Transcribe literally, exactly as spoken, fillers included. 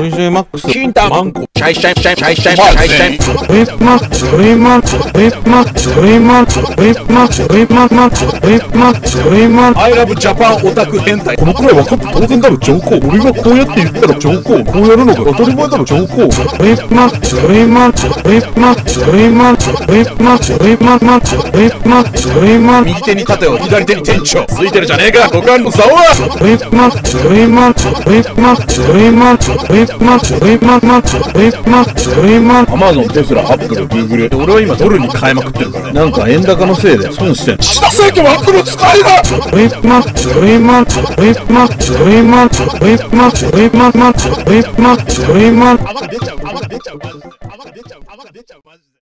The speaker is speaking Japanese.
ョイジョイマックス、 金玉、マンコ、シャイシャイシャイシャイシャイシャイシャイ。 リップマックス、リップマックス、リップマックス、リップマックス、リップマックス、リップマックス、リップマックス、リップマックス。 I love Japan オタク変態。 このくらい分かって当然だろ、上皇。俺がこうやって言ったら上皇。こうやるのが当たり前だろ、上皇。 リップマックス、リップマックス、リップマックス、リップマックス、リップマックス、リップマックス、リップマックス、リップマックス。 右手に盾を左手に天長。ついてるじゃねえか、股間の竿は。 リップマックス、リップマックス、リップマックス、リップマックス、リップマックス、リップマックス、リップマックス、リップマックス。 アマゾン、テスラ、アップル、グーグル。 俺は今ドルに変えまくってるからね。 なんか円高のせいで損してん。 岸田政権は悪の使いだ。 リップマックス、リップマックス、リップマックス、リップマックス、リップマックス、リップマックス、リップマックス、リップマックス。 泡が出ちゃう、泡が出ちゃう、泡が出ちゃう、泡が出ちゃう、マジで。